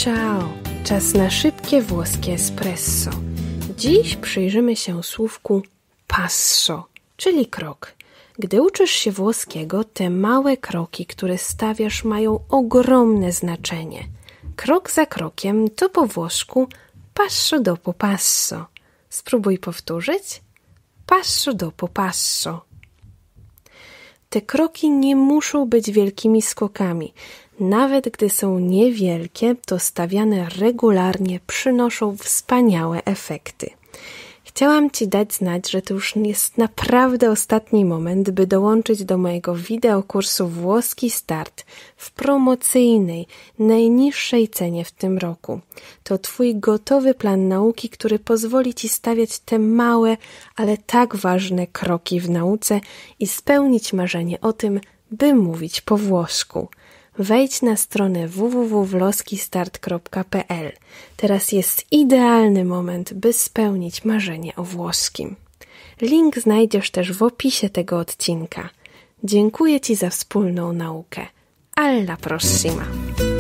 ciao! Czas na szybkie włoskie espresso. Dziś przyjrzymy się słówku passo, czyli krok. Gdy uczysz się włoskiego, te małe kroki, które stawiasz, mają ogromne znaczenie. Krok za krokiem to po włosku passo dopo passo. Spróbuj powtórzyć. Passo dopo passo. Te kroki nie muszą być wielkimi skokami. Nawet gdy są niewielkie, to stawiane regularnie przynoszą wspaniałe efekty. Chciałam Ci dać znać, że to już jest naprawdę ostatni moment, by dołączyć do mojego wideokursu Włoski Start w promocyjnej, najniższej cenie w tym roku. To Twój gotowy plan nauki, który pozwoli Ci stawiać te małe, ale tak ważne kroki w nauce i spełnić marzenie o tym, by mówić po włosku. Wejdź na stronę www.wloskistart.pl. Teraz jest idealny moment, by spełnić marzenie o włoskim. Link znajdziesz też w opisie tego odcinka. Dziękuję Ci za wspólną naukę. Alla prossima!